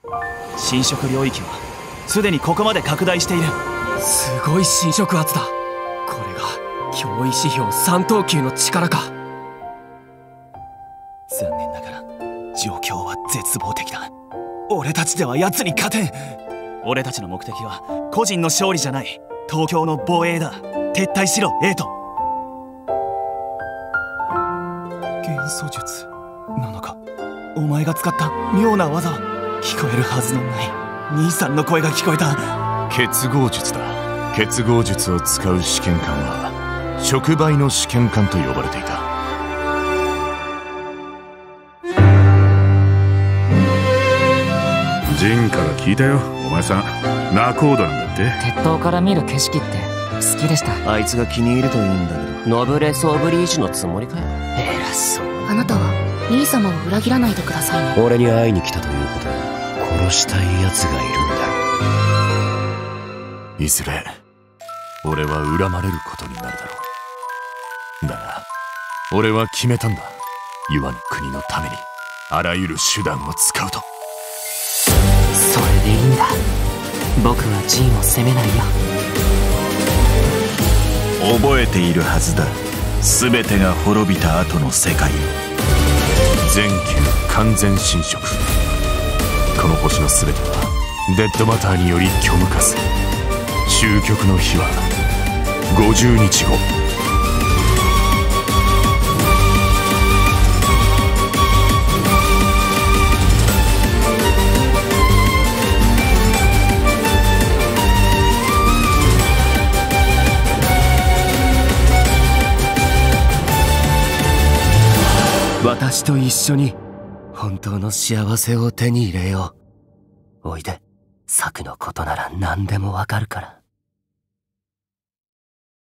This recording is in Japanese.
侵食領域はすでにここまで拡大している。 すごい侵食圧だ。これが脅威指標3等級の力か。 残念ながら状況は絶望的だ。俺たちでは奴に勝てん。俺たちの目的は個人の勝利じゃない、東京の防衛だ。撤退しろ、エイト。元素術なのか。お前が使った妙な技は。聞こえるはずのない兄さんの声が聞こえた。 結合術だ。結合術を使う試験官は触媒の試験官と呼ばれていた。 ジンから聞いたよ。お前さん仲人なんだって。 鉄塔から見る景色って好きでした。 あいつが気に入るといいんだけど。 ノブレス・オブリージュのつもりかよ。 偉そう。 あなたは兄様を裏切らないでくださいね。 俺に会いに来たということは殺したい奴がいるんだろう。 いずれ俺は恨まれることになるだろう。だが俺は決めたんだ。ユワの国のためにあらゆる手段を使うと。 それでいいんだ。僕はジンを責めないよ。 覚えているはずだ。全てが滅びた後の世界。 全球完全侵食。この星の全てはデッドマターにより虚無化する。終局の日は50日後。 私と一緒に本当の幸せを手に入れよう。おいで、策のことなら何でもわかるから。